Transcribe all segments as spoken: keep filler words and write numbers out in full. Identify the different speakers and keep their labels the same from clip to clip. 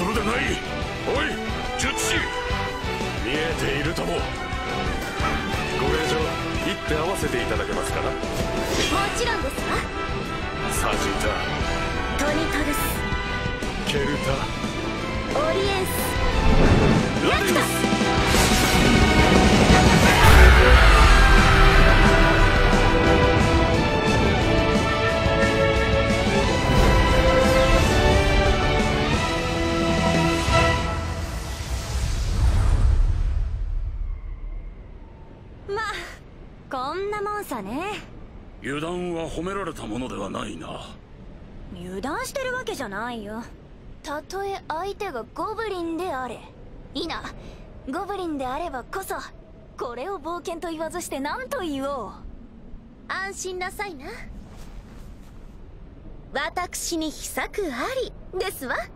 Speaker 1: るでない。おい術師、見えているとも。ご令状一手合わせていただけますかな。も
Speaker 2: ちろんですわ。
Speaker 1: サジタ、
Speaker 2: トニトルス、
Speaker 1: ケルタ、
Speaker 2: オリエンス、
Speaker 1: ラディウス。
Speaker 2: まあこんなもんさね。
Speaker 1: 油断は褒められたものではないな。
Speaker 2: 油断してるわけじゃないよ。たとえ相手がゴブリンであれ、いいな、ゴブリンであればこそこれを冒険と言わずして何と言おう。安心なさいな。私に秘策ありですわ。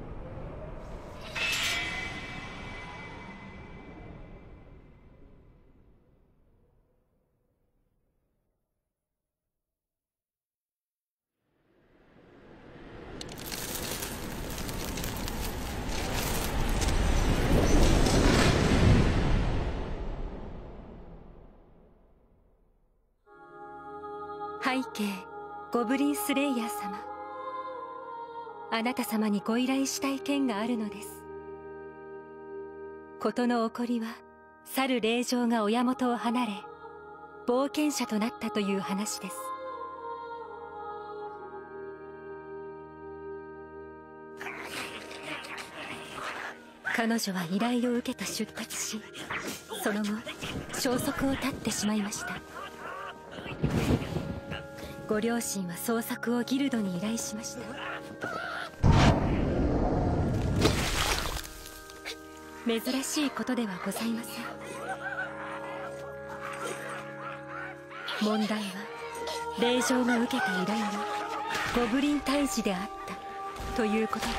Speaker 3: 背景ゴブリンスレイヤー様、あなた様にご依頼したい件があるのです。事の起こりは去る霊場が親元を離れ冒険者となったという話です。彼女は依頼を受けた出立し、その後消息を絶ってしまいました。ご両親は捜索をギルドに依頼しました。珍しいことではございません。問題は霊場が受けた依頼がゴブリン退治であったということです。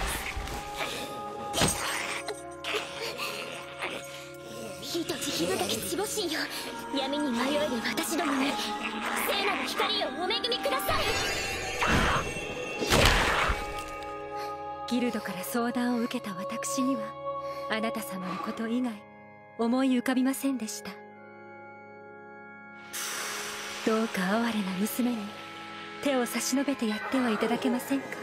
Speaker 2: ひとちひ深き守護神よ、闇に迷える私どもに聖なる光をお恵みください。
Speaker 3: ギルドから相談を受けた私にはあなた様のこと以外思い浮かびませんでした。どうか哀れな娘に手を差し伸べてやってはいただけませんか。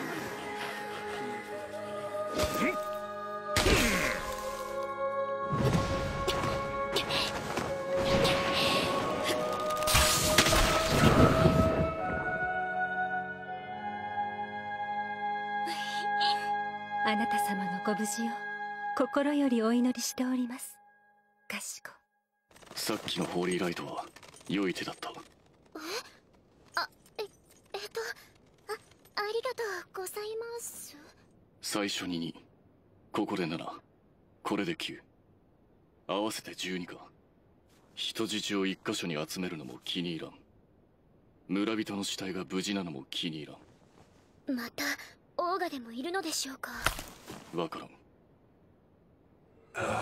Speaker 3: あなた様のご無事を心よりお祈りしております。かしこ。
Speaker 4: さっきのホーリーライトは良い手だった。
Speaker 2: えあええっとあありがとうございます。
Speaker 4: 最初にに、ここでなな、これできゅう、合わせてじゅうにか。人質を一箇所に集めるのも気に入らん。村人の死体が無事なのも気に入らん。
Speaker 2: またオーガでもいるのでしょうか。
Speaker 4: わからん。
Speaker 5: 大丈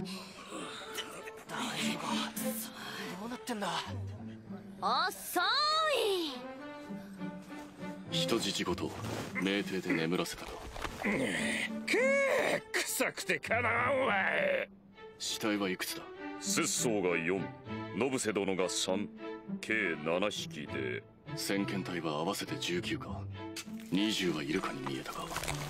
Speaker 5: 夫か。どうなってんだ。
Speaker 2: 遅い。
Speaker 4: 人質ごと酩酊で眠らせたか。
Speaker 1: くー、臭くてかなわんわい。
Speaker 4: 死体はいくつだ。
Speaker 1: 拙僧がよん、ノブセ殿がさん、計ななひきで。
Speaker 4: 先遣隊は合わせてじゅうきゅうか。にじゅうはいるかに見えたか。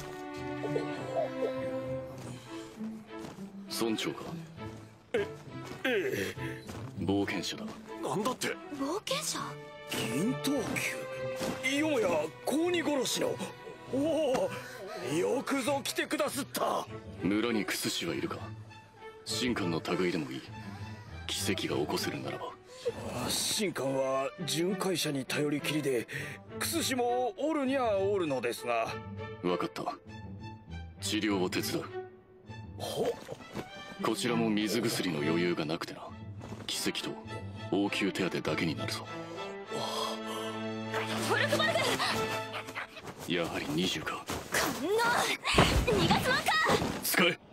Speaker 4: 村長か。
Speaker 1: ええ
Speaker 4: え冒険者だ。
Speaker 1: なんだって。
Speaker 2: 冒険者。
Speaker 5: 銀刀球、よもや高二殺しの。おお、よくぞ来てくだすった。
Speaker 4: 村にクス氏はいるか。神官の類でもいい。奇跡が起こせるならば。
Speaker 5: 神官は巡回者に頼りきりで、クス氏もおるにゃおるのですが。
Speaker 4: 分かった。治療を手伝う。
Speaker 5: ほ
Speaker 4: こちらも水薬の余裕がなくてな。奇跡と応急手当だけになるぞ。
Speaker 2: フォルクバルグ。
Speaker 4: やはりにじゅうか。
Speaker 2: こんな逃がすわか。
Speaker 4: 使え。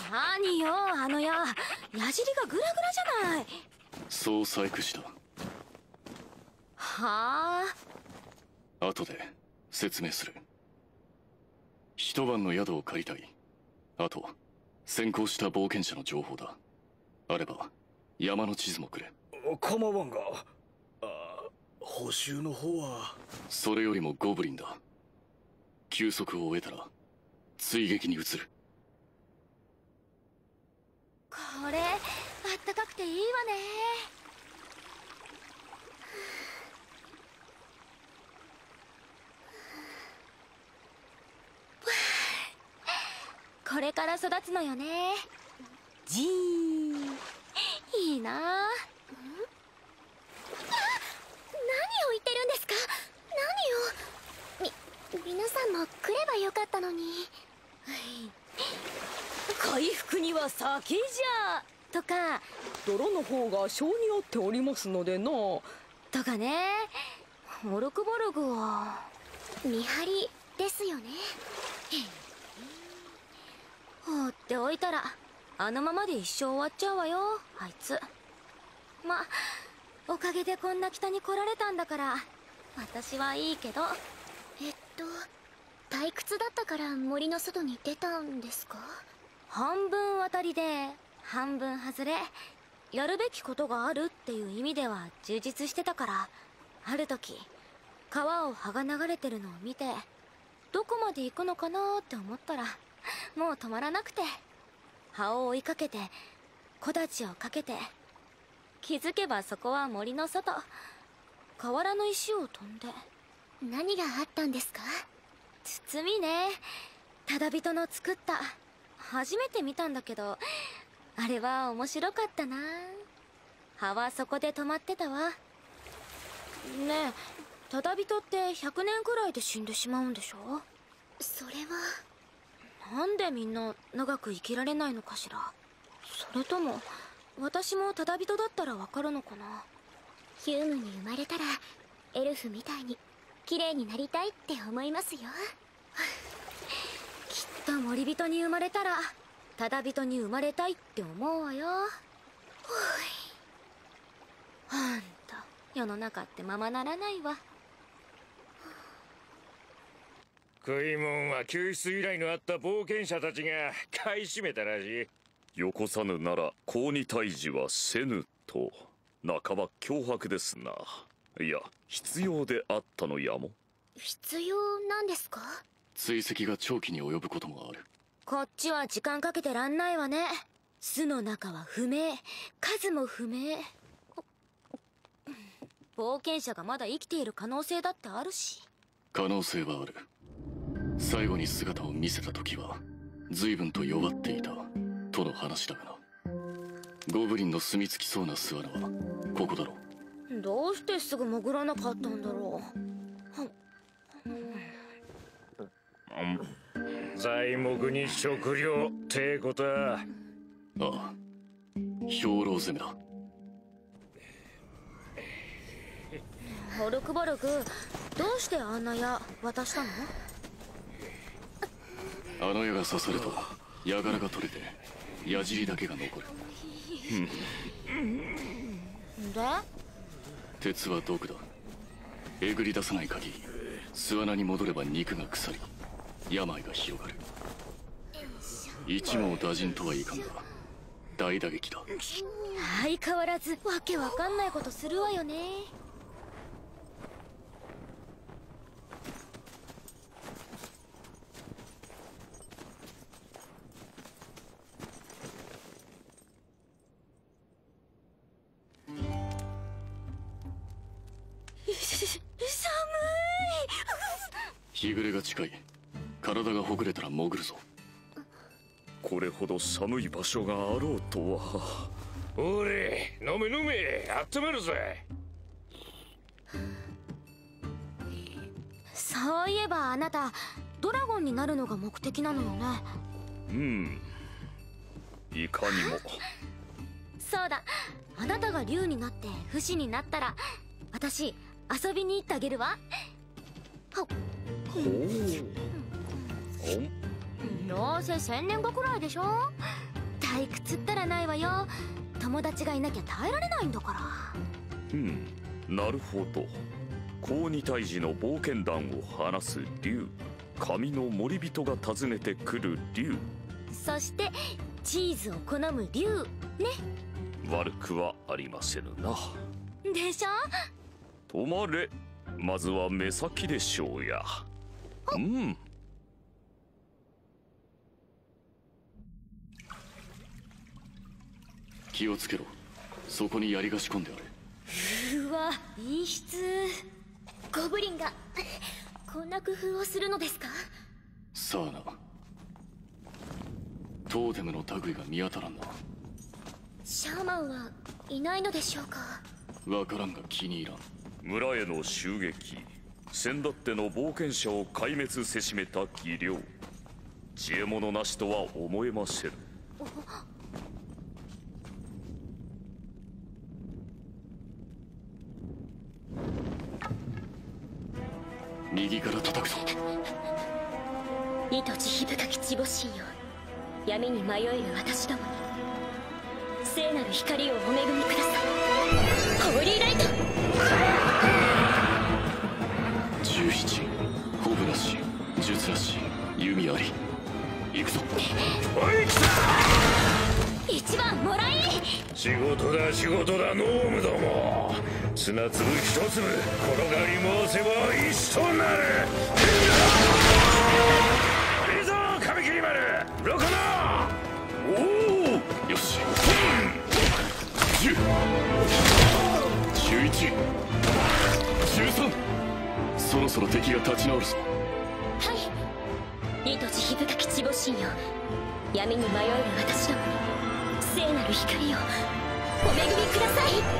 Speaker 3: 何よあの矢、矢尻がグラグラじゃない。
Speaker 4: そう細工した。
Speaker 3: はあ。
Speaker 4: 後で説明する。一晩の宿を借りたい。あと先行した冒険者の情報だ。あれば山の地図もくれ。
Speaker 5: 構わんが、あ報酬の方は。
Speaker 4: それよりもゴブリンだ。休息を終えたら追撃に移る。
Speaker 3: これあったかくていいわね。これから育つのよね。じーん、いいな。ん？あ、何を言ってるんですか？何を。み、皆さんも来ればよかったのに。
Speaker 6: 回復には酒じゃ
Speaker 3: とか、
Speaker 6: 泥の方が性に合っておりますのでな。
Speaker 3: とかね。モルクボルグは
Speaker 2: 見張りですよね。
Speaker 3: 放っておいたらあのままで一生終わっちゃうわよ、あいつ。ま、おかげでこんな北に来られたんだから私はいいけど。
Speaker 2: えっと退屈だったから森の外に出たんですか？
Speaker 3: 半分当たりで半分外れ、やるべきことがあるっていう意味では充実してたから、ある時川を葉が流れてるのを見てどこまで行くのかなって思ったらもう止まらなくて、葉を追いかけて木立をかけて、気づけばそこは森の外、河原の石を飛んで。
Speaker 2: 何があったんですか？
Speaker 3: 包みね、ただ人の作った。初めて見たんだけどあれは面白かったな。葉はそこで止まってたわ。ねえ、ただ人ってひゃくねんくらいで死んでしまうんでしょ？
Speaker 2: それは。
Speaker 3: なんでみんな長く生きられないのかしら。それとも私もただ人だったらわかるのかな。
Speaker 2: ヒュームに生まれたらエルフみたいに綺麗になりたいって思いますよ。
Speaker 3: きっと森人に生まれたらただ人に生まれたいって思うわよ。ほんと世の中ってままならないわ。
Speaker 5: 食いもんは救出依頼のあった冒険者たちが買い占めたらしい。
Speaker 1: よこさぬなら公に退治はせぬと、半ば脅迫ですな。いや、必要であったのやも。
Speaker 2: 必要なんですか？
Speaker 4: 追跡が長期に及ぶこともある。
Speaker 3: こっちは時間かけてらんないわね。巣の中は不明、数も不明。冒険者がまだ生きている可能性だってあるし。
Speaker 4: 可能性はある。最後に姿を見せた時は随分と弱っていたとの話だがな。ゴブリンの住み着きそうな巣穴はここだろう。
Speaker 3: どうしてすぐ潜らなかったんだろう。
Speaker 5: 材木に食料ってことは。
Speaker 4: ああ、兵糧攻めだ。
Speaker 3: ホルクボルグ、どうしてあんな矢渡したの？
Speaker 4: あの矢が刺さると矢柄が取れて矢尻だけが残る。
Speaker 3: で？
Speaker 4: 鉄は毒だ。えぐり出さない限り巣穴に戻れば肉が腐り病が広がる。一網打尽とはいかんが大打撃だ。
Speaker 3: 相変わらずわけわかんないことするわよね。
Speaker 4: 日暮れが近い。体がほぐれたら潜るぞ。
Speaker 1: これほど寒い場所があろうとは。
Speaker 5: おれ、飲め飲め、温めるぜ。
Speaker 3: そういえばあなたドラゴンになるのが目的なのよね。
Speaker 1: うん、いかにも。
Speaker 3: そうだ、あなたが竜になって不死になったら私遊びに行ってあげるわ。ほっ
Speaker 1: ほう。
Speaker 3: どうせ千年後くらいでしょ。 退屈ったらないわよ。友達がいなきゃ耐えられないんだから。
Speaker 7: うん、なるほど。高二退治の冒険談を話す竜、神の森人が訪ねてくる竜、
Speaker 3: そしてチーズを好む竜ね。
Speaker 7: 悪くはありませぬな。
Speaker 3: でしょ。
Speaker 7: 止まれ。まずは目先でしょうや。うん。
Speaker 4: 気をつけろ。そこに槍が仕込んであれ。
Speaker 3: うわ、陰湿。ゴブリンがこんな工夫をするのですか。
Speaker 4: さあな。トーテムの類が見当たらんな。
Speaker 3: シャーマンはいないのでしょうか。
Speaker 4: わからんが気に入らん。
Speaker 7: 村への襲撃、先だっての冒険者を壊滅せしめた技量、知恵者なしとは思えません。
Speaker 4: 右から叩くぞ。
Speaker 3: 意図慈悲深き地母神よ、闇に迷える私どもに聖なる光をお恵みください。ホーリーライト。
Speaker 4: 十七、コブなし、術なし、弓あり。行くぞ。
Speaker 5: おい、来た。
Speaker 3: 一番もらい。
Speaker 5: 仕事だ仕事だ、ノームども。砂粒一粒転がり回せば石となる。いいぞ髪切り丸、ロコノ。
Speaker 4: おお、よし。十、十一、十三。そろそろ敵が立ち直るぞ。
Speaker 3: はい。意図慈悲深き地母神よ、闇に迷える私どもに聖なる光をお恵みください。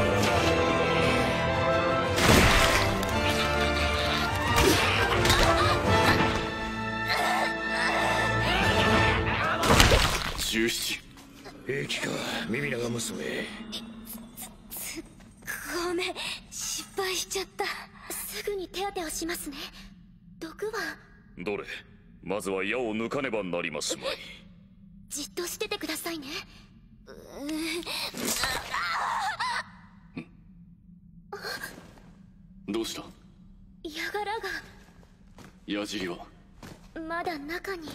Speaker 4: 十七。
Speaker 5: 平気か、耳長娘。
Speaker 3: ごめん、失敗しちゃった。すぐに手当てをしますね。毒は
Speaker 7: どれ、まずは矢を抜かねばなりますまい。
Speaker 3: じっとしててくださいね。
Speaker 4: どうした。
Speaker 3: 矢柄が
Speaker 4: 矢尻は
Speaker 3: まだ中に。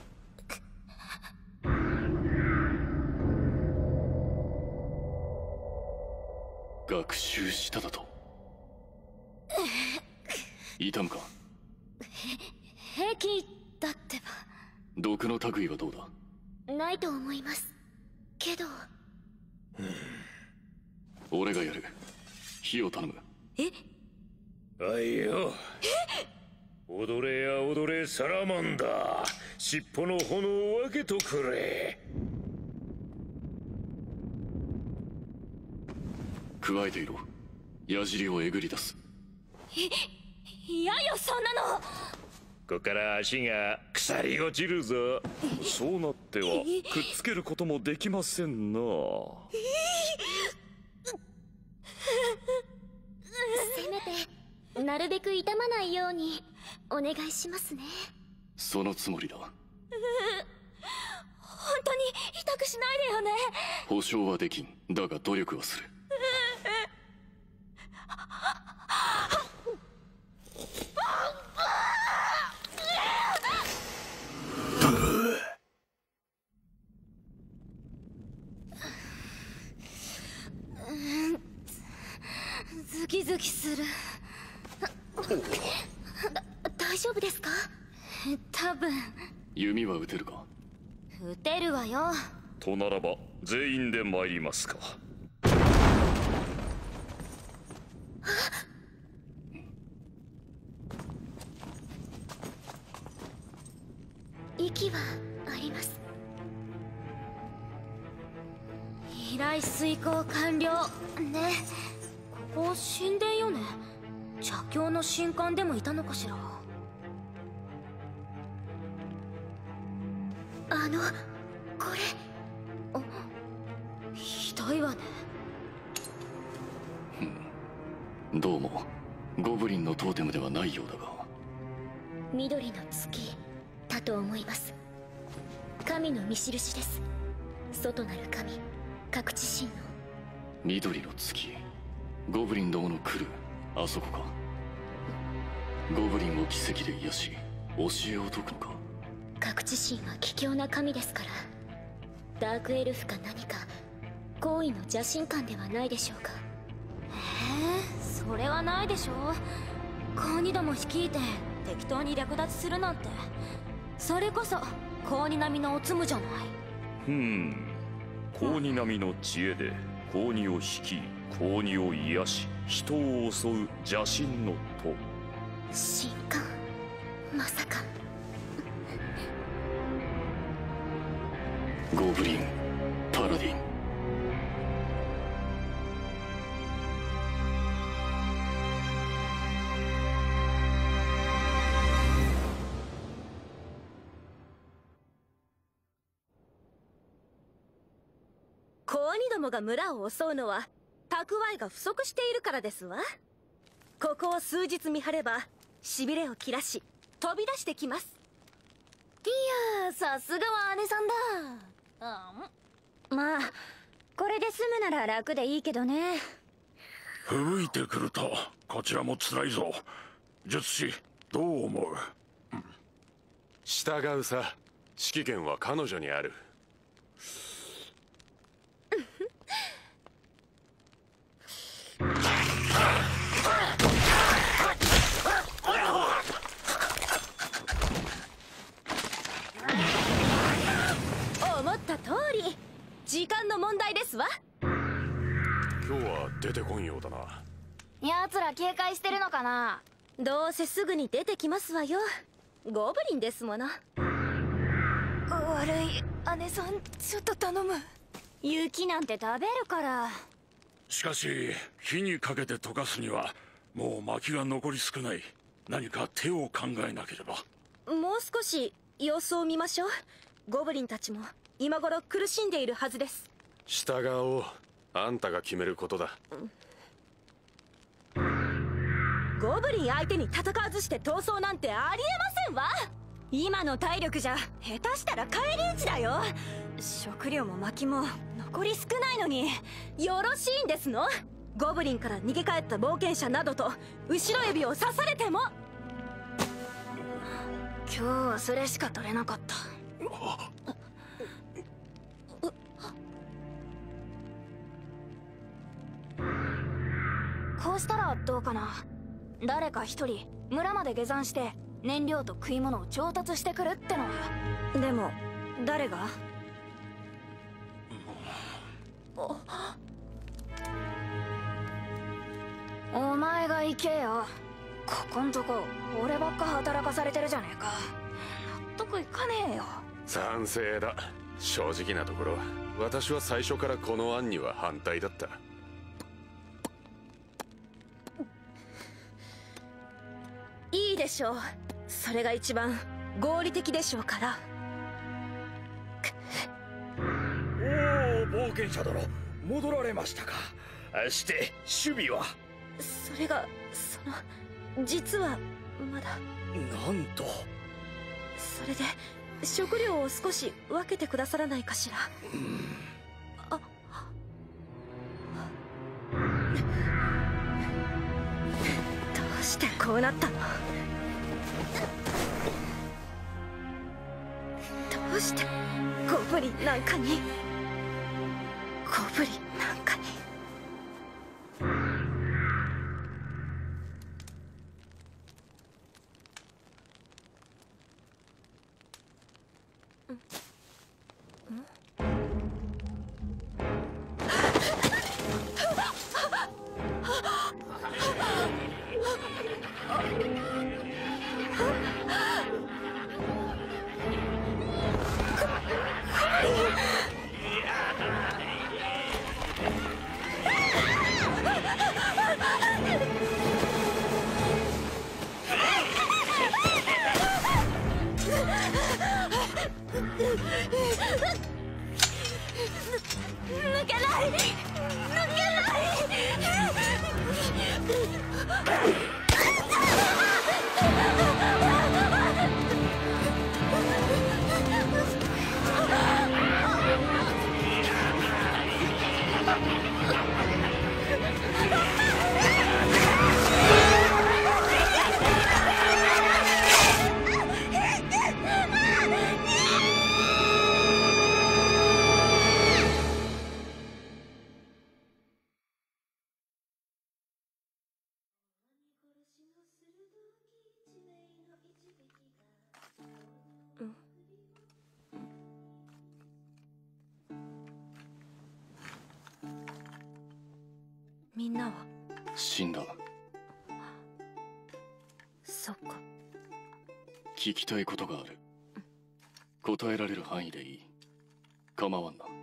Speaker 4: 学習しただと。痛むか。
Speaker 3: 平気だってば。
Speaker 4: 毒の類はどうだ。
Speaker 3: ないと思いますけど。
Speaker 4: 俺がやる。火を頼む。
Speaker 3: え、
Speaker 5: あいよ。踊れや踊れサラマンダー、尻尾の炎を分けとくれ。
Speaker 4: 加えていろ。矢尻をえぐり出す。
Speaker 3: いやよ、そんなの。
Speaker 5: ここから足が腐り落ちるぞ。
Speaker 7: そうなってはくっつけることもできませんな。
Speaker 3: せめてなるべく痛まないようにお願いしますね。
Speaker 4: そのつもりだ。
Speaker 3: 本当に痛くしないでよね。
Speaker 4: 保証はできん。だが努力はする。
Speaker 3: ズキズキする。大丈夫ですか。多分。
Speaker 4: 弓は撃てるか。
Speaker 3: 撃てるわよ。
Speaker 7: とならば全員で参りますか。
Speaker 3: 息はあります。依頼遂行完了ね。ここ神殿よね。邪教の神官でもいたのかしら。あのこれ、あ、ひどいわね。
Speaker 4: どうもゴブリンのトーテムではないようだが。
Speaker 3: 緑の月だと思います。神の見印です。 外なる神各知神の
Speaker 4: 緑の月、ゴブリンどもの来るあそこか。ゴブリンを奇跡で癒し教えを解くのか。
Speaker 3: 各知神は卑怯な神ですから、ダークエルフか何か行為の邪神感ではないでしょうか。
Speaker 2: ええ、それはないでしょ。
Speaker 3: 高二ども率いて適当に略奪するなんて、それこそ高二並みのおつむじゃない。
Speaker 7: ふん、高二並みの知恵で高二を率い高二を癒し人を襲う邪神のと。
Speaker 3: 神官、まさか。
Speaker 4: ゴブリンパラディン。
Speaker 6: 子鬼どもが村を襲うのは蓄えが不足しているからですわ。ここを数日見張ればしびれを切らし飛び出してきます。
Speaker 2: いやー、さすがは姉さんだ。まあこれで済むなら楽でいいけどね。
Speaker 5: 吹雪いてくるとこちらも辛いぞ。術師どう思う？
Speaker 1: 従うさ。指揮権は彼女にある。
Speaker 6: 思った通り時間の問題ですわ。
Speaker 1: 今日は出てこんようだな。
Speaker 2: 奴ら警戒してるのかな。
Speaker 6: どうせすぐに出てきますわよ。ゴブリンですもの。
Speaker 2: 悪い姉さん、ちょっと頼む。雪なんて食べるから。
Speaker 5: しかし火にかけて溶かすにはもう薪が残り少ない。何か手を考えなければ。
Speaker 6: もう少し様子を見ましょう。ゴブリンたちも今頃苦しんでいるはずです。
Speaker 1: 従おう。あんたが決めることだ。
Speaker 6: ゴブリン相手に戦わずして逃走なんてありえませんわ。今の体力じゃ下手したら返り討ちだよ。食料も薪も残り少ないのによろしいんですの？ゴブリンから逃げ帰った冒険者などと後ろ指を刺されても。
Speaker 2: 今日はそれしか取れなかった。こうしたらどうかな。誰か一人村まで下山して燃料と食い物を調達してくるってのは。
Speaker 6: でも誰が？
Speaker 2: お前が行けよ。ここんとこ俺ばっか働かされてるじゃねえか。納得いかねえよ。
Speaker 1: 賛成だ。正直なところ私は最初からこの案には反対だった。
Speaker 6: いいでしょう。それが一番合理的でしょうから。
Speaker 5: おお、冒険者殿戻られましたか。して守備は？
Speaker 6: それがその実はまだ。
Speaker 5: なんと。
Speaker 6: それで食料を少し分けてくださらないかしら。うん、あどうしてこうなったの？どうしてゴブリンなんかにゴブリンなんかに。
Speaker 2: 抜けない抜けない
Speaker 6: みんなは
Speaker 4: 死んだ。
Speaker 6: そっか。
Speaker 4: 聞きたいことがある。答えられる範囲でいい。構わんな。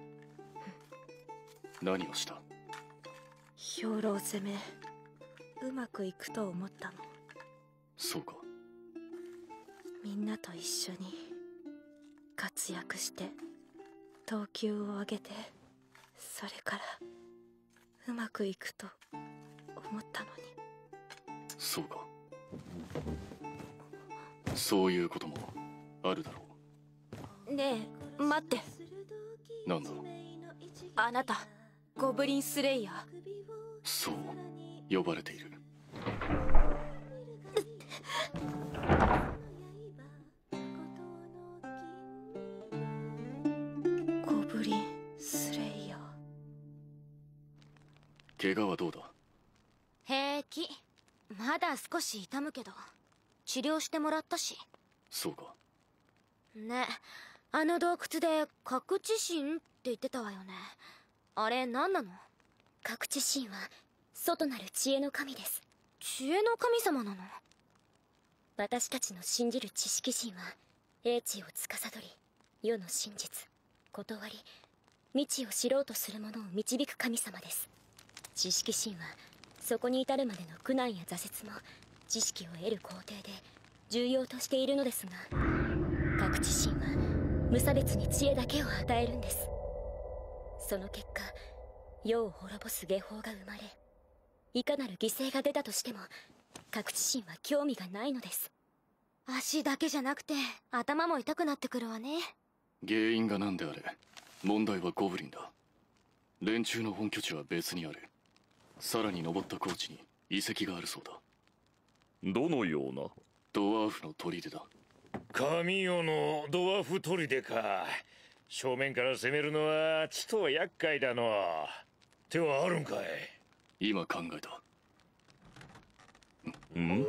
Speaker 4: 何をした？
Speaker 6: 兵糧攻めうまくいくと思ったの。
Speaker 4: そうか。
Speaker 6: みんなと一緒に活躍して等級を上げて、それからうまくいくと思ったのに。
Speaker 4: そうか。そういうこともあるだろ
Speaker 6: う。ねえ待って。
Speaker 4: なんだ？
Speaker 6: あなたゴブリンスレイヤー。
Speaker 4: そう呼ばれている。
Speaker 6: ゴブリンスレイヤ
Speaker 4: ー。怪我はどうだ？
Speaker 3: 平気。まだ少し痛むけど治療してもらったし。
Speaker 4: そうか。
Speaker 3: ね、あの洞窟で覚知神って言ってたわよね。あれ何なの？
Speaker 8: 覚知神は外なる知恵の神です。
Speaker 3: 知恵の神様なの？
Speaker 8: 私たちの信じる知識神は英知を司り、世の真実、断り、未知を知ろうとする者を導く神様です。知識神はそこに至るまでの苦難や挫折も知識を得る工程で重要としているのですが、覚知神は無差別に知恵だけを与えるんです。その結果、世を滅ぼす下法が生まれ、いかなる犠牲が出たとしても覚知神は興味がないのです。
Speaker 3: 足だけじゃなくて頭も痛くなってくるわね。
Speaker 4: 原因が何であれ問題はゴブリンだ。連中の本拠地は別にある。さらに登った高地に遺跡があるそうだ。
Speaker 7: どのような？
Speaker 4: ドワーフの砦だ。
Speaker 5: 神代のドワーフ砦か。正面から攻めるのはちと厄介だの。手はあるんかい？
Speaker 4: 今考えた。
Speaker 7: ん？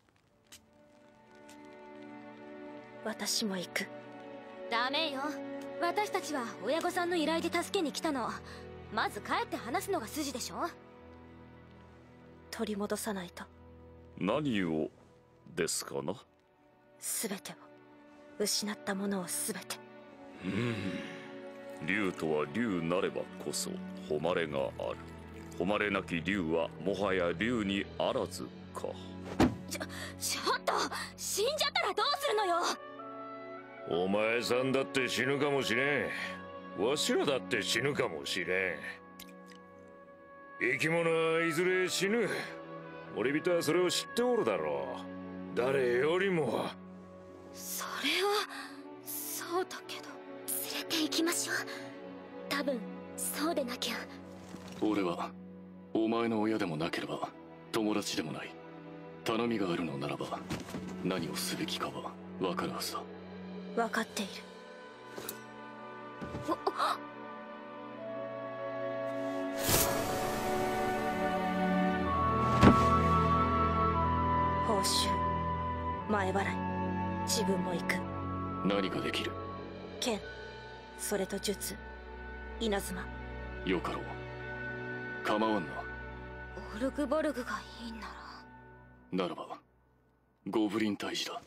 Speaker 6: 私も行く。
Speaker 3: ダメよ。私たちは親御さんの依頼で助けに来たの。まず帰って話すのが筋でしょ。
Speaker 6: 取り戻さないと。
Speaker 7: 何をですかな？
Speaker 6: 全てを、失ったものを全て。
Speaker 7: うん。竜とは竜なればこそ誉れがある。誉れなき竜はもはや竜にあらずか。
Speaker 3: ちょ、ちょっと死んじゃったらどうするのよ。
Speaker 5: お前さんだって死ぬかもしれん。わしらだって死ぬかもしれん。生き物はいずれ死ぬ。森人はそれを知っておるだろう。誰よりも。
Speaker 3: それはそうだけど。
Speaker 8: 連れて行きましょう。多分そうでなきゃ。
Speaker 4: 俺はお前の親でもなければ友達でもない。頼みがあるのならば何をすべきかは分かるはずだ。
Speaker 6: 分かっている。報酬、前払い、自分も行く。
Speaker 4: 何ができる？
Speaker 6: 剣、それと術、稲妻。
Speaker 4: よかろう。構わんな。
Speaker 3: オルグボルグがいいんなら。
Speaker 4: ならばゴブリン退治だ。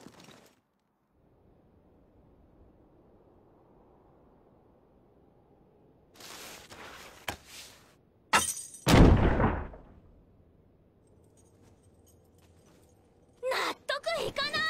Speaker 3: 納得いかない。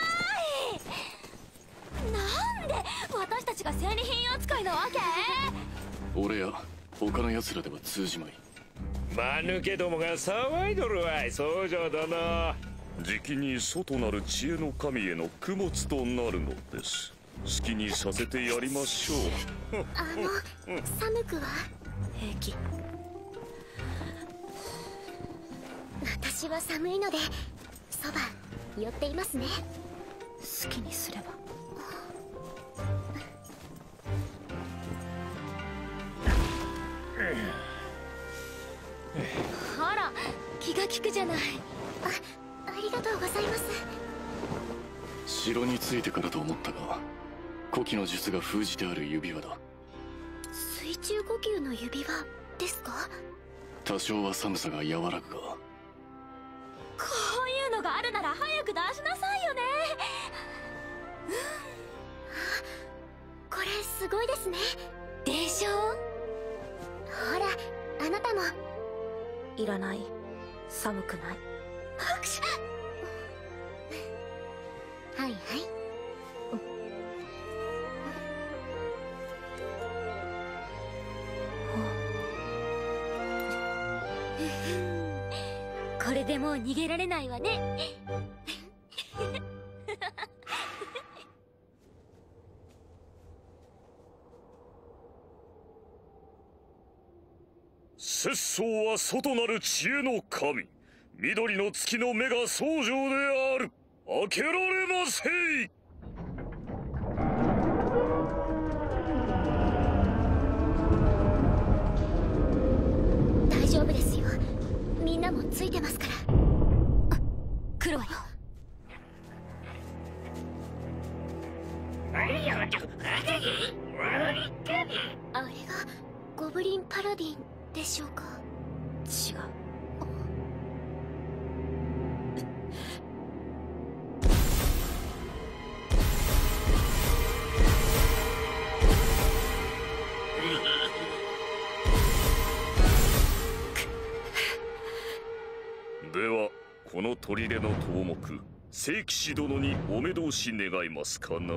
Speaker 3: なんで私たちが戦利品扱いなわけ？
Speaker 4: 俺や他の奴らでは通じまい。
Speaker 5: 間抜けどもが騒いどるわい、僧正殿。
Speaker 7: じきに外なる知恵の神への供物となるのです。好きにさせてやりましょう。
Speaker 8: あの、寒くは？
Speaker 6: 平気。
Speaker 8: 私は寒いのでそば寄っていますね。
Speaker 6: 好きにすれば。
Speaker 3: あら、気が利くじゃない。
Speaker 8: あ、ありがとうございます。
Speaker 4: 城に着いてからと思ったが、古希の術が封じてある指輪だ。
Speaker 8: 水中呼吸の指輪ですか？
Speaker 4: 多少は寒さが和らぐが。
Speaker 3: こういうのがあるなら早く出しなさいよね。
Speaker 8: これすごいですね。
Speaker 3: でしょ？
Speaker 8: ほら、あなたも。
Speaker 6: いらない。寒くない。
Speaker 8: 拍手。はいはい。
Speaker 3: これでもう逃げられないわね。
Speaker 7: 節操は外なる知恵の神、緑の月の目が僧正である。開けられませい。
Speaker 8: 大丈夫ですよ。みんなもついてますから。
Speaker 3: 来るわよ。
Speaker 8: あれがゴブリンパラディンでしょうか？
Speaker 6: 違う。
Speaker 7: ではこの砦の頭目聖騎士殿にお目通し願いますかな。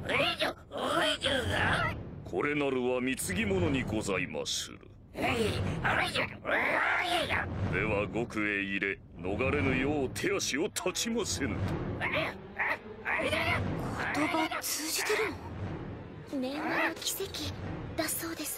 Speaker 7: これなるは貢ぎ物にございまする。では獄へ入れ逃れぬよう手足を断ちませぬと。
Speaker 3: 言葉通じてるの？
Speaker 8: 念話の奇跡だそうです。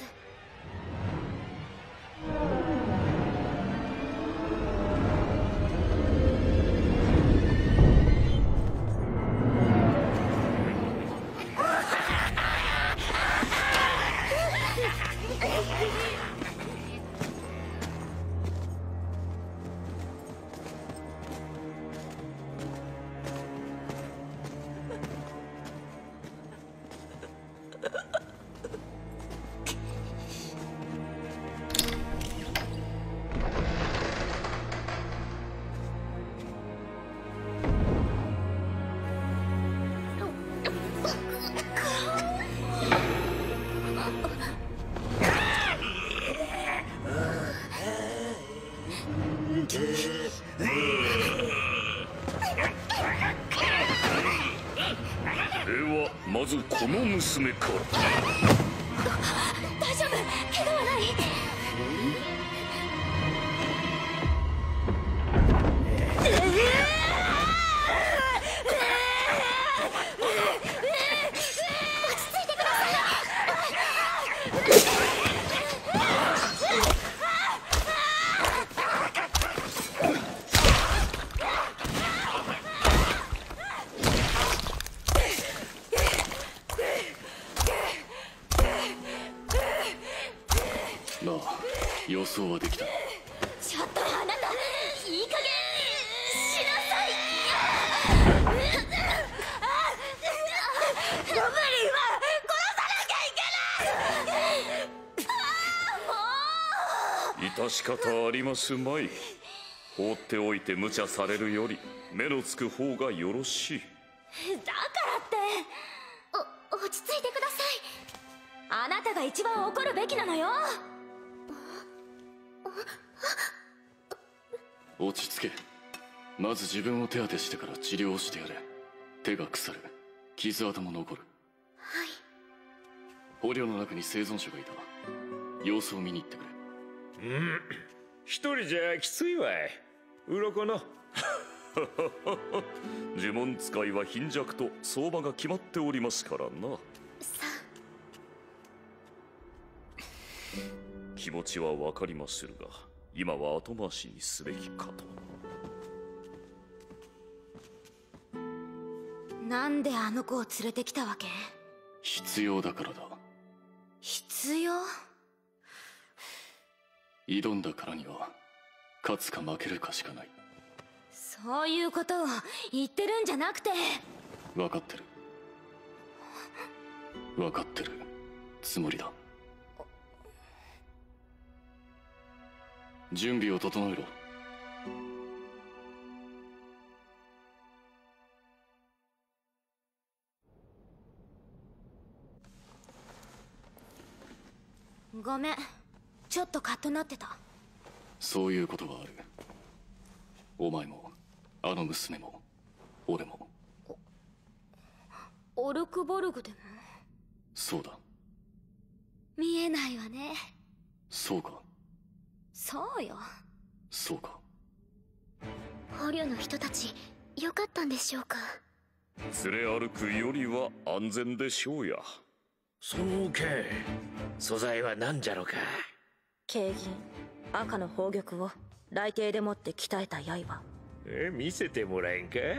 Speaker 7: まずこの娘から。
Speaker 3: 大丈夫？怪我はない？
Speaker 4: まあ予想はできた。
Speaker 3: ちょっとあなた、いい加減しなさい。ゴブリンは殺さなきゃいけない。
Speaker 7: 致し方ありますまい。放っておいて無茶されるより目のつく方がよろしい。
Speaker 3: だからって
Speaker 8: お落ち着いてください。
Speaker 3: あなたが一番怒るべきなのよ。
Speaker 4: 落ち着け。まず自分を手当てしてから治療をしてやれ。手が腐る、傷跡も残る。
Speaker 8: はい。
Speaker 4: 捕虜の中に生存者がいた。様子を見に行ってくれ。
Speaker 5: うん、一人じゃきついわい。鱗の
Speaker 7: 呪文使いは貧弱と相場が決まっておりますからな。
Speaker 8: さ
Speaker 7: 気持ちはわかりまするが、 今は後回しにすべきかと。
Speaker 3: なんであの子を連れてきたわけ？
Speaker 4: 必要だからだ。
Speaker 3: 必要？
Speaker 4: 挑んだからには勝つか負けるかしかない。
Speaker 3: そういうことを言ってるんじゃなくて。
Speaker 4: 分かってる分かってるつもりだ。準備を整えろ。
Speaker 3: ごめん、ちょっとカッとなってた。
Speaker 4: そういうことはある。お前もあの娘も俺も。
Speaker 3: オルクボルグでも？
Speaker 4: そうだ。
Speaker 3: 見えないわね。
Speaker 4: そうか。
Speaker 3: そうよ。
Speaker 4: そうか。
Speaker 8: 捕虜の人たちよかったんでしょうか。
Speaker 7: 連れ歩くよりは安全でしょうや。
Speaker 5: そうけ。素材は何じゃろか。
Speaker 6: 軽銀赤の宝玉を雷帝でもって鍛えた刃。
Speaker 5: え、見せてもらえんか。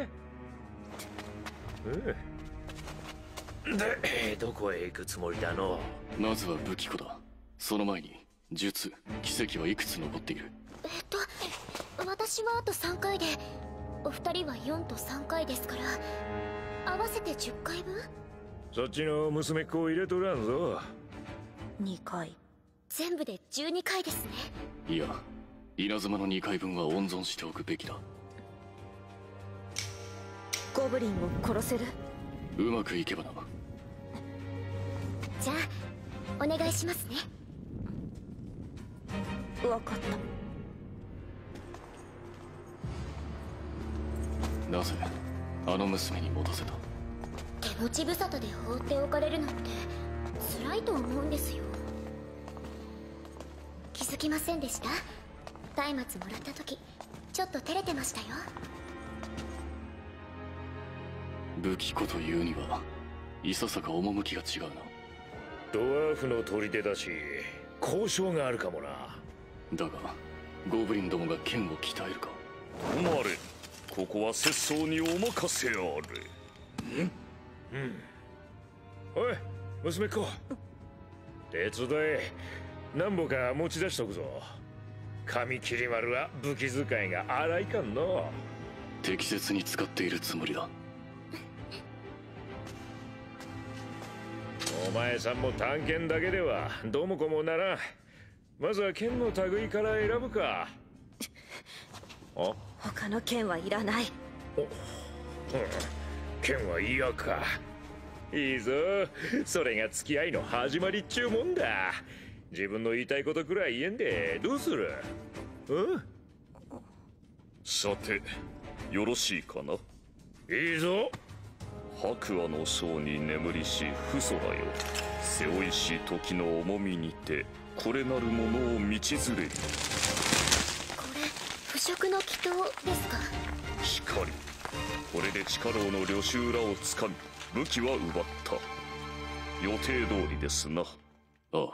Speaker 5: うんで、どこへ行くつもりだの。
Speaker 4: まずは武器庫だ。その前に術、奇跡はいくつ残っている？
Speaker 8: えっと私はあとさんかいで、お二人はよんとさんかいですから、合わせてじゅっかいぶん。
Speaker 5: そっちの娘っ子を入れとらんぞ。
Speaker 6: にかい。
Speaker 8: 全部でじゅうにかいですね。
Speaker 4: いや、稲妻のにかいぶんは温存しておくべきだ。
Speaker 6: ゴブリンを殺せる？
Speaker 4: うまくいけばな。
Speaker 8: じゃあお願いしますね。
Speaker 6: 分かった。
Speaker 4: なぜあの娘に持たせた？
Speaker 8: 手持ち無沙汰で放っておかれるのって辛いと思うんですよ。気づきませんでした？松明もらった時ちょっと照れてましたよ。
Speaker 4: 武器庫というにはいささか趣が違うな。
Speaker 5: ドワーフの砦だし交渉があるかもな。
Speaker 4: だがゴブリンどもが剣を鍛えるか。
Speaker 7: 止まれ。ここは拙僧にお任せあれ。
Speaker 5: うんおい娘っ子、手伝え。何本か持ち出しとくぞ。髪切り丸は武器使いが荒いかんの。
Speaker 4: 適切に使っているつもりだ。
Speaker 5: お前さんも探検だけではどうもこもならん。まずは剣の類から選ぶか。あ、
Speaker 6: 他の剣はいらない。
Speaker 5: お、うん、剣は嫌か。いいぞ、それが付き合いの始まりっちゅうもんだ。自分の言いたいことくらい言えんでどうする？うん？
Speaker 7: さてよろしいかな。
Speaker 5: いいぞ。
Speaker 7: 白亜の層に眠りし父祖らよ、背負いし時の重みにてこれなるものを道連れに。
Speaker 8: これ腐食の祈祷ですか？
Speaker 7: 光、これで地下牢の旅衆らをつかみ武器は奪った。予定通りですな。
Speaker 4: ああ。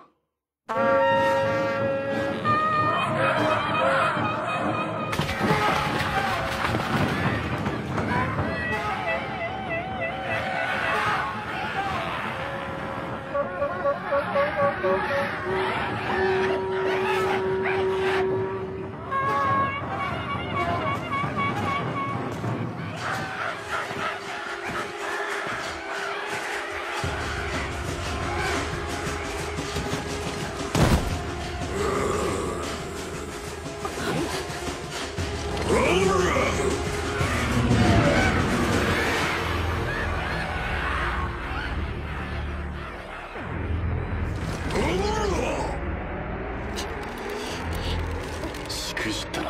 Speaker 4: しくじったな。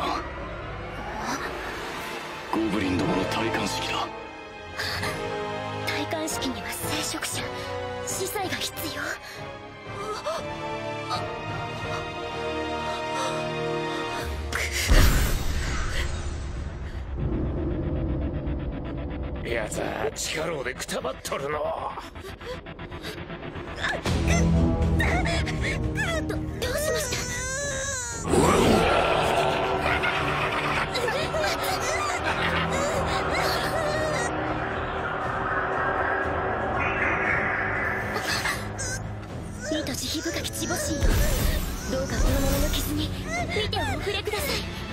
Speaker 4: ゴブリンどもの戴冠式だ。
Speaker 8: 戴冠式には聖職者、司祭が必要。
Speaker 5: やつは地下牢でくたばっとるの。
Speaker 8: どどうしました？ 見てお触れください。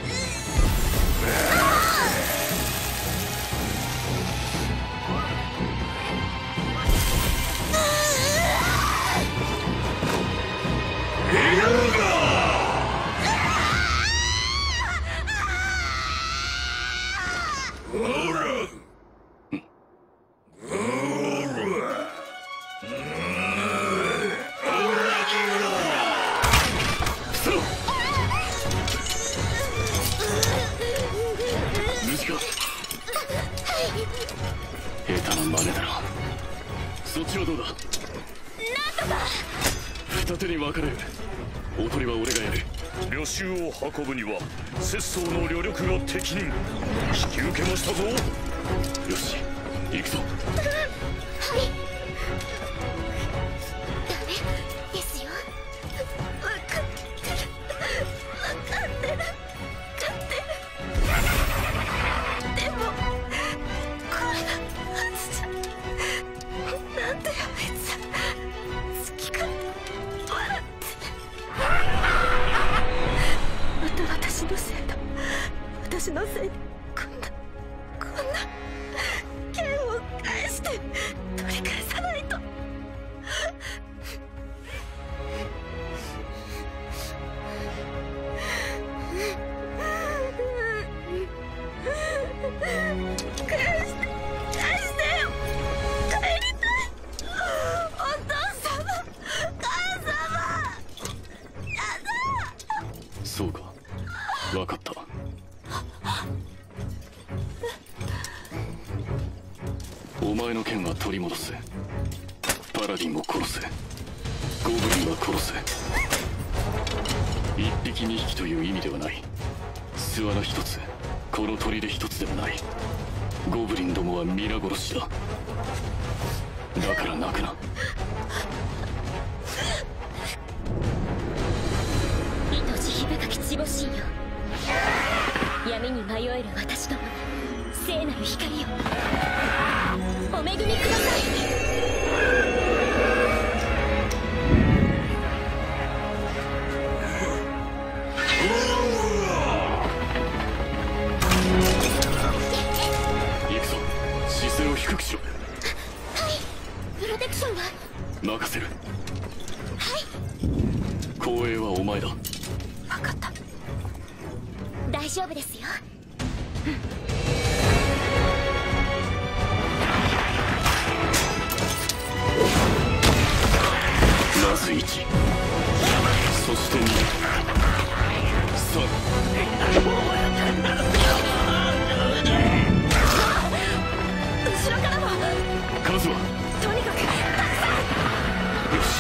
Speaker 4: 下手な真似だな。そっちはどうだ。なんとか二手に分かれる。おとりは俺がやる。
Speaker 7: 旅衆を運ぶには拙僧の旅力が適任。引き受けましたぞ。
Speaker 4: よし行くぞ。
Speaker 8: はいダメですよ。分かってる分かってる分かってる。でもこれははずじゃ。なんであいつ好きか笑ってまた私のせいだ。私のせいでこんなこんな剣を返して取り返さないと。返して返してよ。帰りたい。お父様母様やだ。
Speaker 4: そうか分かった。お前の剣は取り戻す。パラディンを殺す。ゴブリンは殺す。一匹二匹という意味ではない。巣穴一つこの砦一つでもない。ゴブリンどもは皆殺しだ。だから泣くな。
Speaker 8: 愛しき深き地母神よ。闇に迷える私どもに聖なる光よ。お恵みください。
Speaker 4: 行くぞ。姿勢を低くしろ。
Speaker 8: はいプロテクションは
Speaker 4: 任せる。
Speaker 8: はい
Speaker 4: 光栄はお前だ。
Speaker 8: 分かった。大丈夫ですよ。
Speaker 4: まずいち、そしてに、さん。
Speaker 6: 後ろからも。
Speaker 4: 数は
Speaker 6: とにかく
Speaker 4: よし。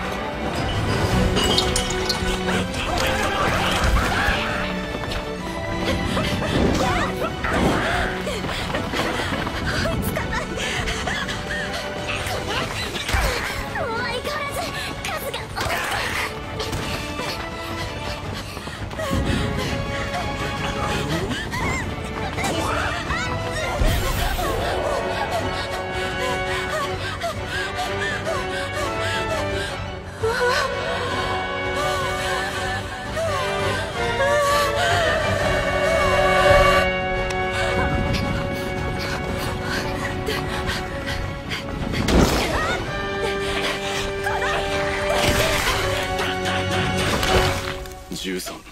Speaker 4: じゅうさん。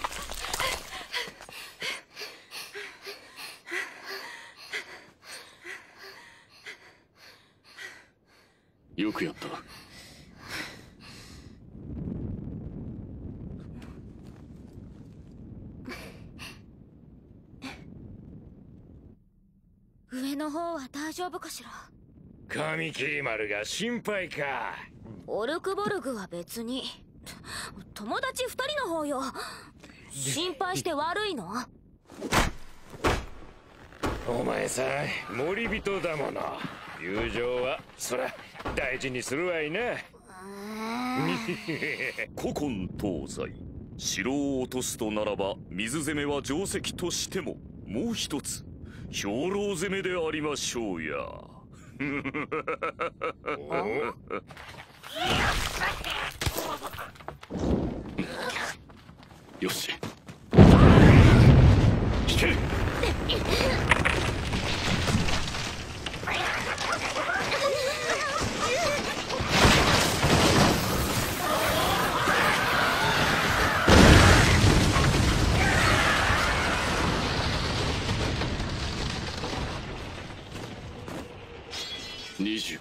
Speaker 4: よくやった。
Speaker 3: 上の方は大丈夫かしら。
Speaker 5: カミキリ丸が心配か。
Speaker 3: オルクボルグは別に。友達二人の方よ。心配して悪いの？
Speaker 5: お前さん森人だもの。友情はそら大事にするわいな。
Speaker 7: 古今東西城を落とすとならば水攻めは定石としてももう一つ兵糧攻めでありましょうや。
Speaker 4: よし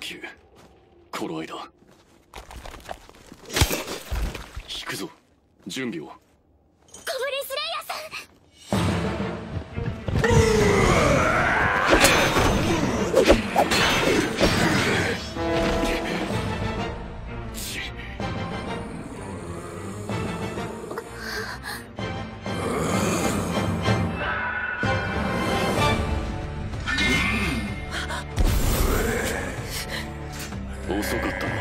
Speaker 4: Q、頃合いだ。引くぞ、準備を。
Speaker 3: ゴブリンスレイヤーさん。
Speaker 4: 遅かったな。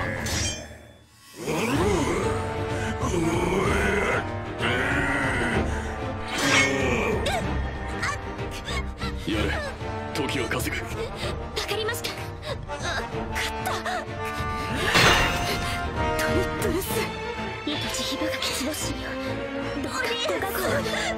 Speaker 4: やれ、時は稼ぐ。
Speaker 3: わかりました。勝った。トリプルス。命ひばがきつぼしよ。どうかご加護を。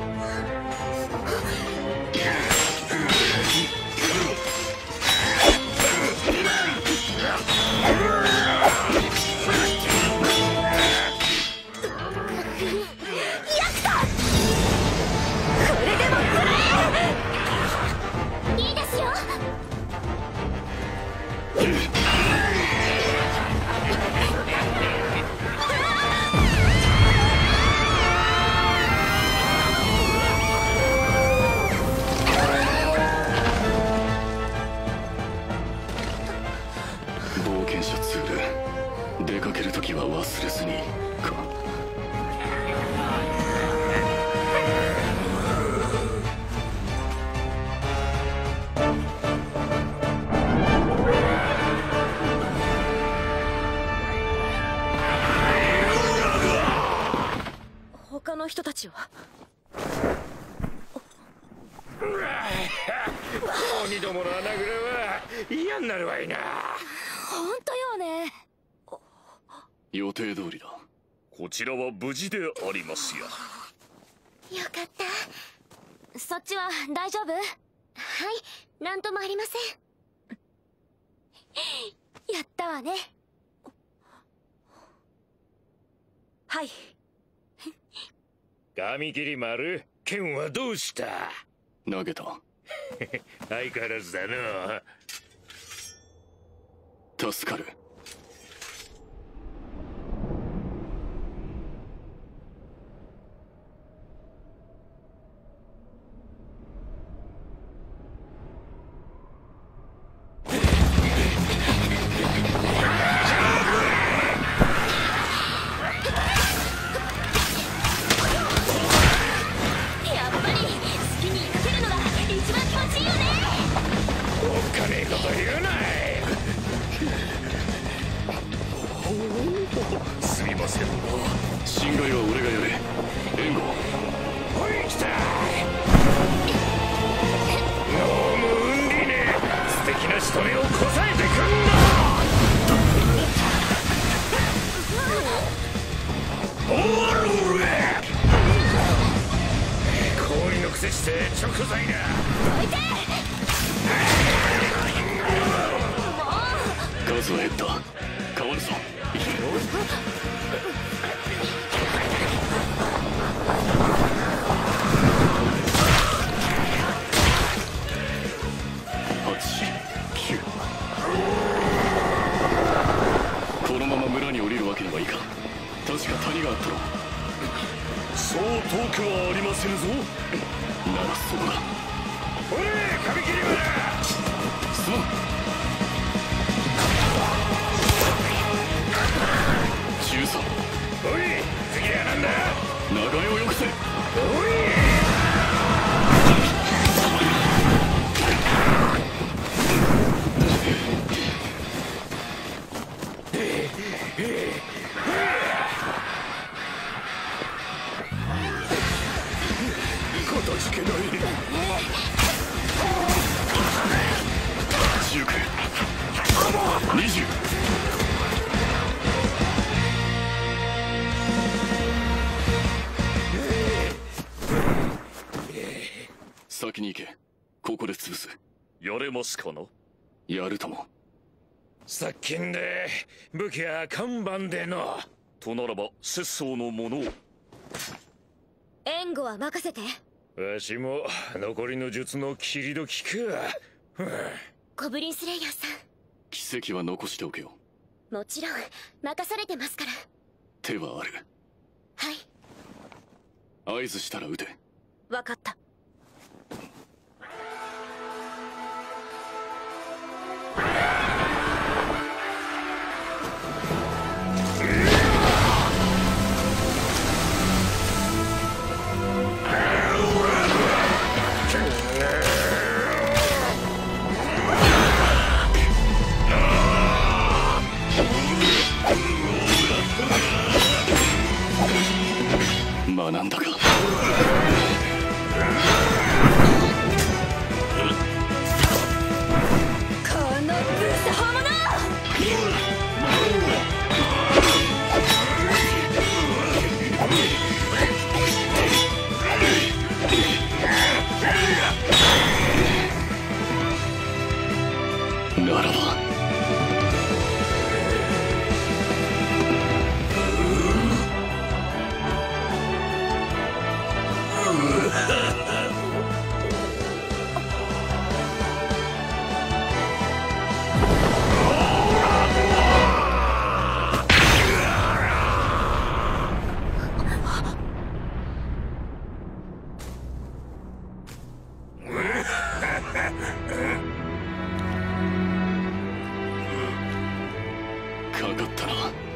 Speaker 4: 冒険者ツール、出かけるときは忘れずにか。
Speaker 6: 他の人たちは？
Speaker 5: 鬼どもの穴ぐらは嫌になるわいな。
Speaker 6: 本当よね。
Speaker 4: 予定通りだ。
Speaker 7: こちらは無事でありますや。
Speaker 3: よかった。
Speaker 2: そっちは大丈夫？
Speaker 3: はい、なんともありません。
Speaker 2: やったわね。
Speaker 6: はい。
Speaker 5: 髪切り丸、剣はどうした？
Speaker 4: 投げた。
Speaker 5: 相変わらずだな。
Speaker 4: 助かる。
Speaker 5: すみません。
Speaker 4: 侵害は俺がやれ。援護。
Speaker 5: おい、来た。ノームウンリネ、素敵な仕留めをこさえてくんな。オールレ氷の癖して直罪だ。
Speaker 4: 数は減った。変わるぞ。はち、きゅう。このまま村に降りるわけにはいかん。確か谷があったろ。
Speaker 7: そう遠くはありませぬぞ。
Speaker 4: ならそこだ。
Speaker 5: おれ、髪切りは
Speaker 4: すまん。じゅうさん。
Speaker 5: おい、次はなんだ。
Speaker 4: 流れをよくせ。おい。
Speaker 5: かたじけない。
Speaker 4: じゅうきゅう、にじゅう。先に行け。ここで潰す。
Speaker 7: やれますかな。
Speaker 4: やるとも。
Speaker 5: 殺菌で武器は看板での。
Speaker 7: とならば節操のものを。
Speaker 3: 援護は任せて。
Speaker 5: わしも残りの術の切り時か。
Speaker 3: ゴブリンスレイヤーさん。
Speaker 4: 奇跡は残しておけよ。
Speaker 8: もちろん任されてますから。
Speaker 4: 手はある。
Speaker 8: はい。
Speaker 4: 合図したら撃て。
Speaker 6: 分かった。
Speaker 4: 学んだか。
Speaker 6: このブスハモ
Speaker 4: ならばかかったな。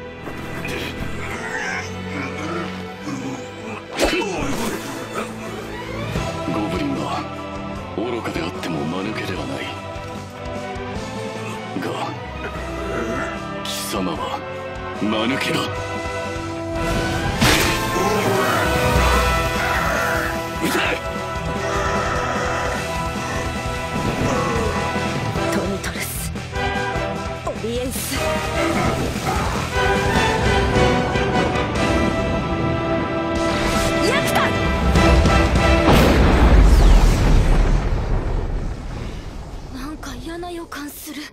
Speaker 4: ゴブリンは愚かであっても間抜けではないが、貴様は間抜けだ。撃て！
Speaker 6: トニトルスオリエンス。ヤクタ！なんか嫌な予感する。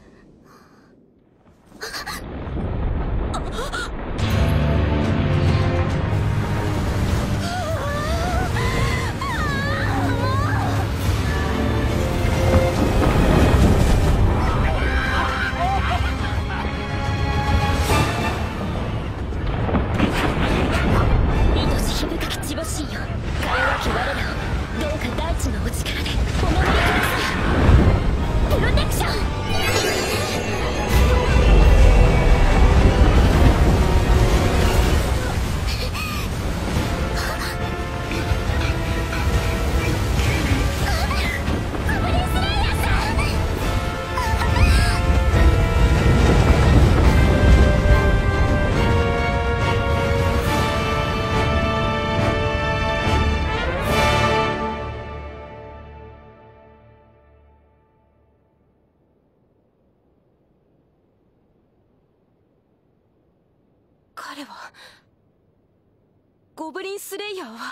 Speaker 6: 彼はゴブリンスレイヤーは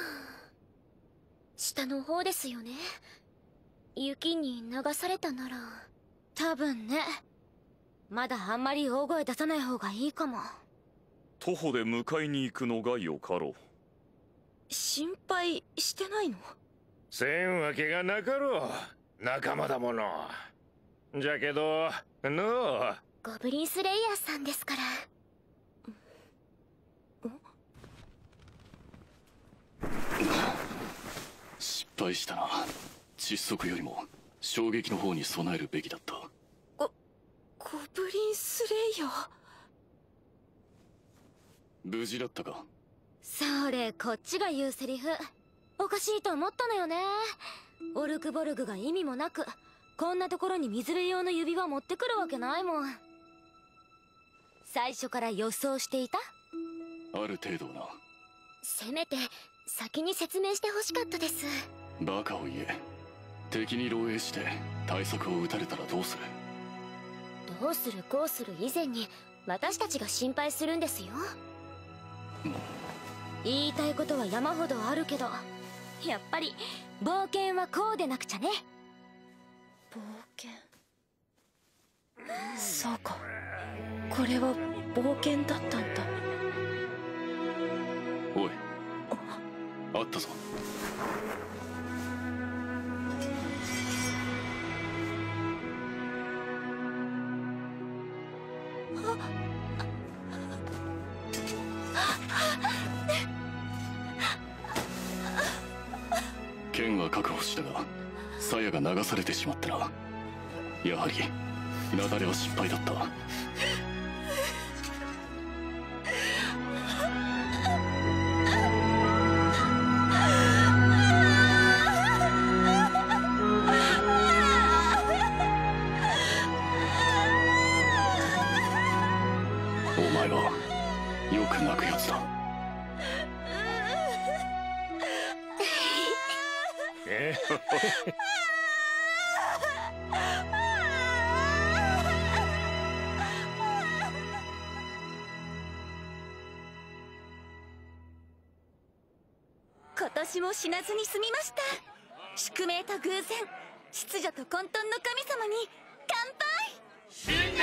Speaker 8: 下の方ですよね。雪に流されたなら。
Speaker 3: 多分ね。まだあんまり大声出さない方がいいかも。
Speaker 7: 徒歩で迎えに行くのがよかろう。
Speaker 6: 心配してないの？
Speaker 5: せんわけがなかろう。仲間だもの。じゃけどのう、
Speaker 8: ゴブリンスレイヤーさんですから。
Speaker 4: 失敗したな。窒息よりも衝撃の方に備えるべきだった。
Speaker 6: ゴゴブリンスレイヤー。
Speaker 4: 無事だったか？
Speaker 3: それこっちが言うセリフ。おかしいと思ったのよね。オルクボルグが意味もなくこんなところに水辺用の指輪持ってくるわけないもん。最初から予想していた？
Speaker 4: ある程度な。
Speaker 8: せめて先に説明してほしかったです。
Speaker 4: バカを言え。敵に漏洩して対策を打たれたらどうする？
Speaker 8: どうするこうする以前に私たちが心配するんですよ。
Speaker 3: 言いたいことは山ほどあるけど、やっぱり冒険はこうでなくちゃね。
Speaker 6: 冒険。そうか、これは冒険だったんだ。
Speaker 4: おい、あったぞ。 剣は確保したが鞘が流されてしまったな。やはり雪崩は失敗だった。お前はよく泣くやつだ。
Speaker 5: え
Speaker 6: 今年も死なずに済みました。宿命と偶然、秩序と混沌の神様に乾杯。
Speaker 9: 新年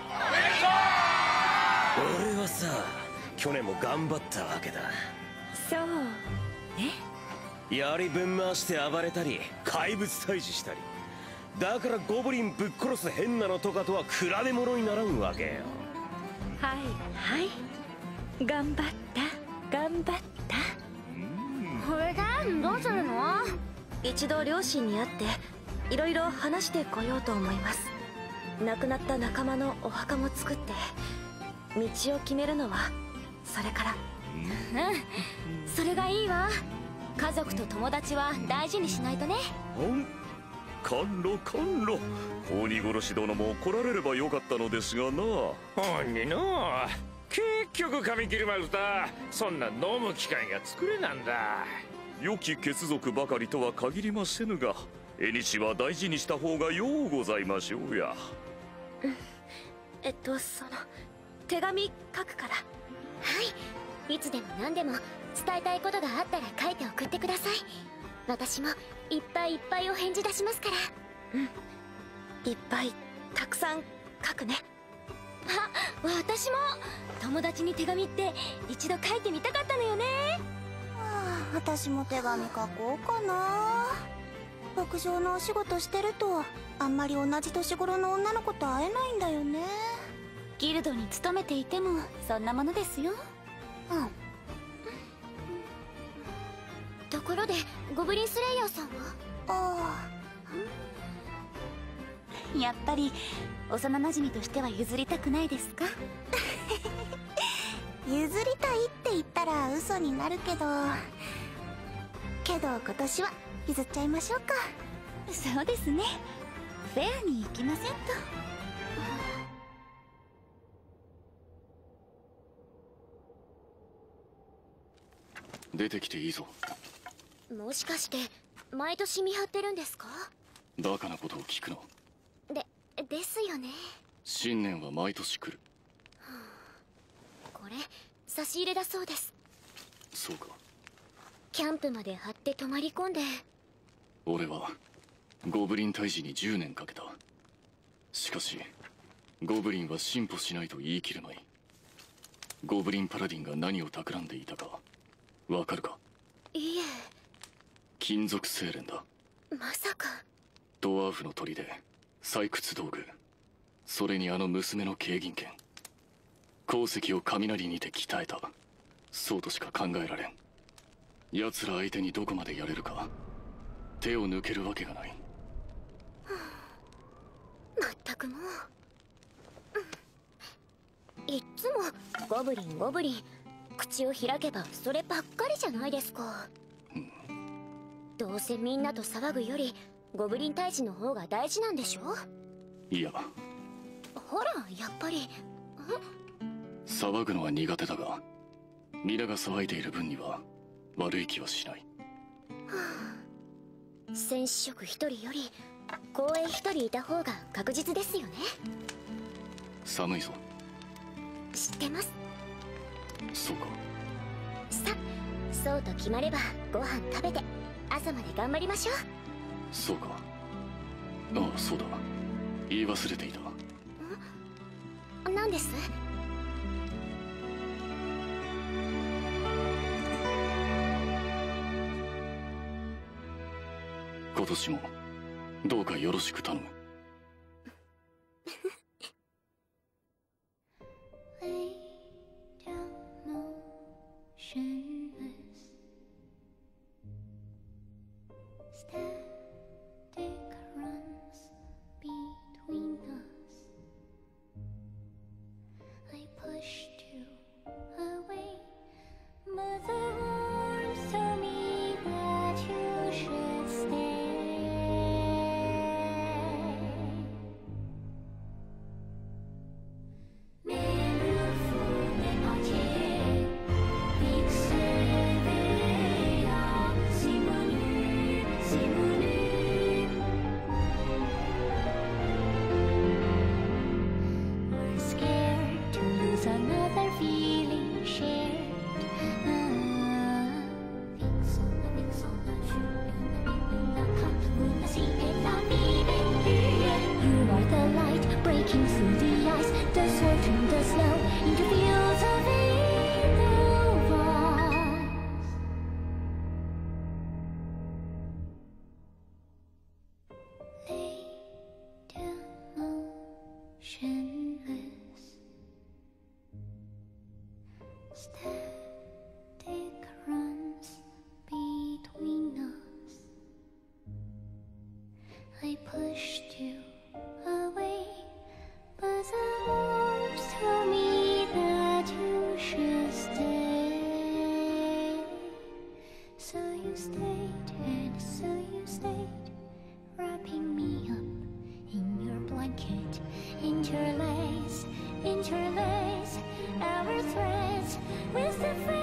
Speaker 9: 俺はさ、去年も頑張ったわけだ。
Speaker 6: そうね。
Speaker 9: 槍ぶん回して暴れたり怪物退治したり、だからゴブリンぶっ殺す変なのとかとは比べ物にならんわけよ。
Speaker 6: はいはい、頑張った頑張った。
Speaker 3: これでどうするの？
Speaker 6: 一度両親に会っていろいろ話してこようと思います。亡くなった仲間のお墓も作って、道を決めるのはそれから。
Speaker 3: うん、それがいいわ。家族と友達は大事にしないとね。
Speaker 7: ほん甘露甘露、鬼殺し殿も来られればよかったのですがな。
Speaker 5: ほんにの結局髪切りました。そんな飲む機会が作れなんだ。
Speaker 7: 良き血族ばかりとは限りませぬが、縁は大事にした方がようございましょうや。
Speaker 6: うん、えっとその手紙書くから。
Speaker 3: はい、いつでも何でも伝えたいことがあったら書いて送ってください。私もいっぱいいっぱいお返事出しますから。
Speaker 6: うん、いっぱいたくさん書くね。
Speaker 3: あ、私も友達に手紙って一度書いてみたかったのよね。
Speaker 2: はあ、私も手紙書こうかな。牧場のお仕事してるとあんまり同じ年頃の女の子と会えないんだよね。ギルドに勤めていてもそんなものですよ。うん。
Speaker 3: ところでゴブリンスレイヤーさんは？
Speaker 2: ああ、やっぱり幼馴染としては譲りたくないですか？譲りたいって言ったら嘘になるけどけど今年は譲っちゃいましょうか。そうですね、フェアに行きませんと。
Speaker 4: 出てきていいぞ。
Speaker 3: もしかして毎年見張ってるんですか？
Speaker 4: バカなことを聞くな。
Speaker 3: で、ですよね。
Speaker 4: 新年は毎年来る。
Speaker 3: これ差し入れだそうです。
Speaker 4: そうか。
Speaker 3: キャンプまで張って泊まり込んで。
Speaker 4: 俺はゴブリン退治にじゅうねんかけた。しかしゴブリンは進歩しないと言い切れまい。ゴブリンパラディンが何を企んでいたかわかるか？
Speaker 3: いいえ。
Speaker 4: 金属精錬だ。
Speaker 3: まさか。
Speaker 4: ドワーフの砦、採掘道具、それにあの娘の軽銀剣。鉱石を雷にて鍛えた。そうとしか考えられん。奴ら相手にどこまでやれるか手を抜けるわけがない。
Speaker 3: まったくもう、うん、いっつもゴブリンゴブリン口を開けばそればっかりじゃないですか。
Speaker 4: うん、
Speaker 3: どうせみんなと騒ぐよりゴブリン退治の方が大事なんでしょ？
Speaker 4: いや、
Speaker 3: ほらやっぱり。
Speaker 4: 騒ぐのは苦手だが皆が騒いでいる分には悪い気はしない。
Speaker 3: はあ、戦士職一人より公園一人いた方が確実ですよね。
Speaker 4: 寒いぞ。
Speaker 3: 知ってます。
Speaker 4: そうか。
Speaker 3: さ、そうと決まればご飯食べて朝まで頑張りましょう。
Speaker 4: そうか。ああ、そうだ、言い忘れていた。
Speaker 3: ん？何です？
Speaker 4: 今年もどうかよろしく頼む。
Speaker 10: you stayed, and so you stayed, wrapping me up in your blanket, interlace, interlace our threads with the